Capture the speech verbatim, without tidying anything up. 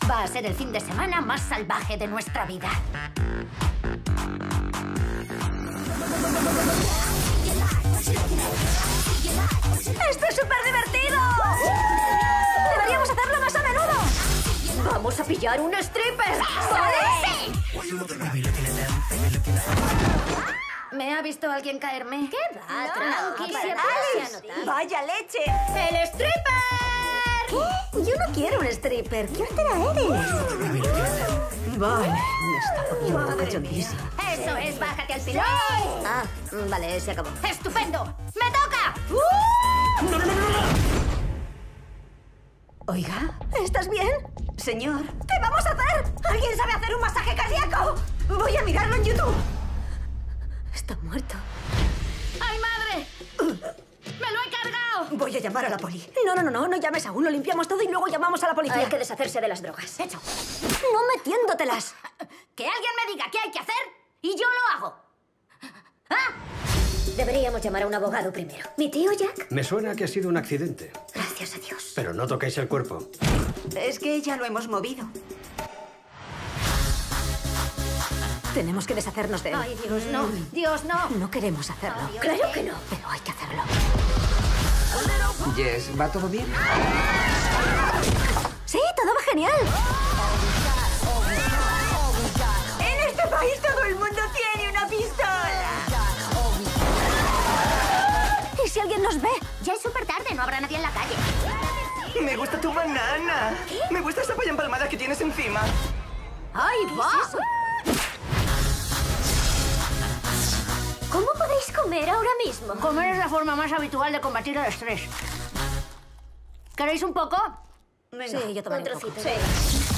Va a ser el fin de semana más salvaje de nuestra vida. ¡Esto es súper divertido! ¡Deberíamos hacerlo más a menudo! ¡Vamos a pillar un stripper! ¡Sí! ¿Me ha visto alguien caerme? ¿Qué va? No, Tranqui, no, siempre Alice. se ha notado. ¡Vaya leche! ¡El stripper! ¿Qué? Yo no quiero un stripper. ¿Qué hortera eres? Vale, me está poniendo cachondísima. ¡Eso es! ¡Bájate al pilón! Ah, vale, se acabó. ¡Estupendo! ¡Me toca! Oiga, ¿Estás bien? señor, ¿Qué vamos a hacer? ¿Alguien sabe hacer un masaje cardíaco? voy a mirarlo en YouTube. Está muerto. ¡Ay, madre! ¡Me lo he cargado! Voy a llamar a la poli. No, no, no, no, no llames aún. Lo limpiamos todo y luego llamamos a la policía. Hay que deshacerse de las drogas. Hecho. No metiéndotelas. Que alguien me diga qué hay que hacer y yo lo hago. ¿Ah? Deberíamos llamar a un abogado primero. ¿Mi tío Jack? Me suena que ha sido un accidente, Gracias a Dios. pero no toquéis el cuerpo. Es que ya lo hemos movido. Tenemos que deshacernos de él. Ay, Dios, no. Dios, no. No queremos hacerlo. Ay, Dios, claro ¿qué? que no. Pero hay que hacerlo. Jess, ¿va todo bien? Sí, todo va genial. En este país todo el mundo tiene una pistola. ¿Y si alguien nos ve? Ya es súper tarde, no habrá nadie en la calle. Me gusta tu banana. Me gusta esa polla empalmada que tienes encima. ¡Ay, va! ¿Cómo podéis comer ahora mismo? Comer es la forma más habitual de combatir el estrés. ¿Queréis un poco? Venga, Sí, yo tomaré Un un poco. trocito. Sí.